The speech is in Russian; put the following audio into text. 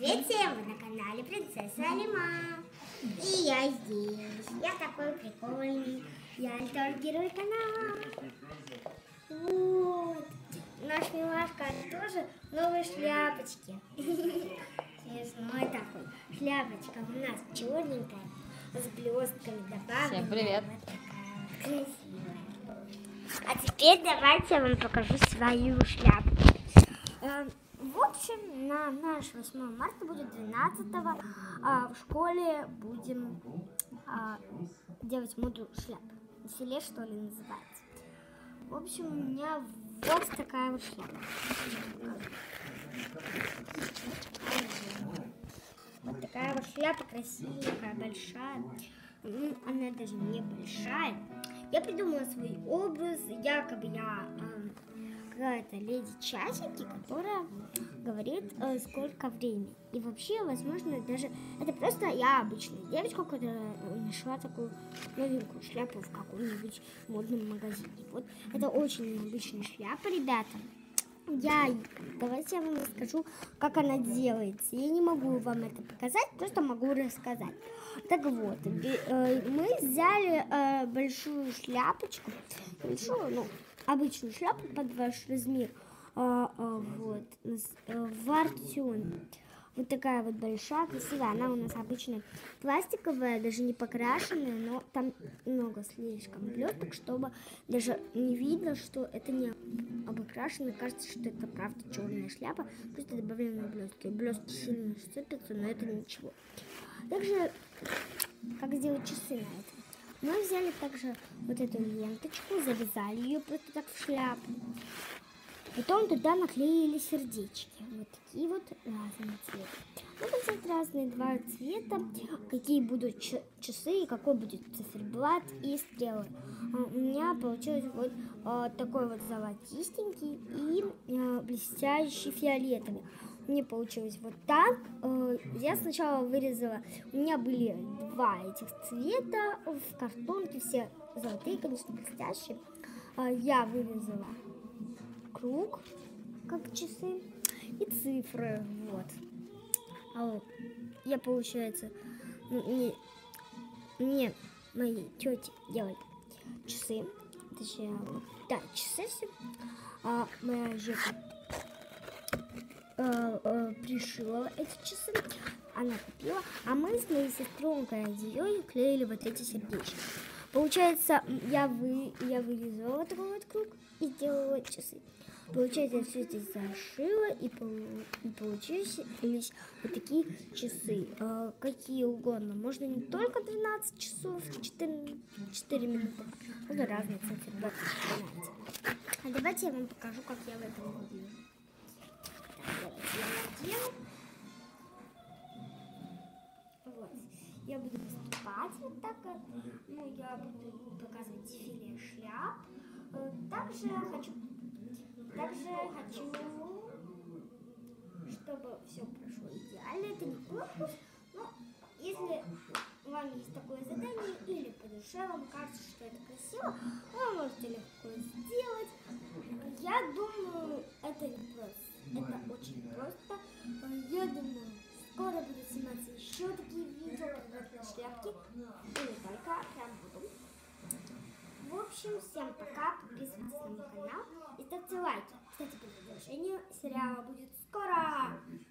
Привет всем! Вы на канале Принцесса Алима. И я здесь. Я такой прикольный. Я ностальгирую канал. Вот. Наш милашка тоже новые шляпочки. Смешной такой. Шляпочка у нас черненькая, с блестками добавленными. Всем привет. Вот такая вот красивая. А теперь давайте я вам покажу свою шляпу. В общем, на наш 8 марта будет 12-го, в школе будем делать моду шляп. Дефиле, что ли, называется. В общем, у меня вот такая вот шляпа. Вот такая вот шляпа красивая, большая. Она даже не большая. Я придумала свой образ, якобы я какая-то леди-часики, которая говорит, сколько времени. И вообще, возможно, даже это просто я обычная девочка, которая нашла такую новенькую шляпу в каком-нибудь модном магазине. Вот это очень необычная шляпа, ребята. Давайте я вам расскажу, как она делается. Я не могу вам это показать, просто могу рассказать. Так вот, мы взяли большую шляпочку, обычную шляпу под ваш размер, вот, в Артеме. Вот такая вот большая, красивая. Она у нас обычная пластиковая, даже не покрашенная, но там много слишком блесток, чтобы даже не видно, что это не обокрашено. Кажется, что это правда черная шляпа, просто добавлены блестки. Блестки сильно сыпятся, но это ничего. Также, как сделать часы на это? Мы взяли также вот эту ленточку, завязали ее просто так в шляпу. Потом туда наклеили сердечки. Вот такие вот разные цвета. Надо взять разные два цвета, какие будут часы, и какой будет циферблат и стрелы. У меня получилось вот такой вот золотистенький и блестящий фиолетовый. Мне получилось вот так. Я сначала вырезала, у меня были два этих цвета в картонке, все золотые, конечно, блестящие. Я вырезала круг, как часы, и цифры, вот. Я, получается, мне мои тети делали часы, точнее, да, часы все. Моя жена пришила эти часы, она купила, а мы с моей сестренкой ее клеили вот эти сердечки. Получается, я вырезала вот такой вот круг и сделала часы. Получается, я все здесь зашила, и получились вот такие часы, какие угодно. Можно не только 12 часов, 4 минуты, можно разные циферблаты. А давайте я вам покажу, как я в этом выгляжу. Вот. Я буду выступать вот так, я буду показывать дефиле шляп. Также хочу, чтобы все прошло идеально. Это не конкурс, но если вам есть такое задание или по душе вам кажется, что это красиво, вы можете легко сделать. Я думаю, это не просто, это очень просто. Я думаю, скоро будут сниматься еще такие видео про шляпки, и не только, прям буду. В общем, всем пока, подписывайтесь на мой канал и ставьте лайки. Кстати, продолжение сериала будет скоро.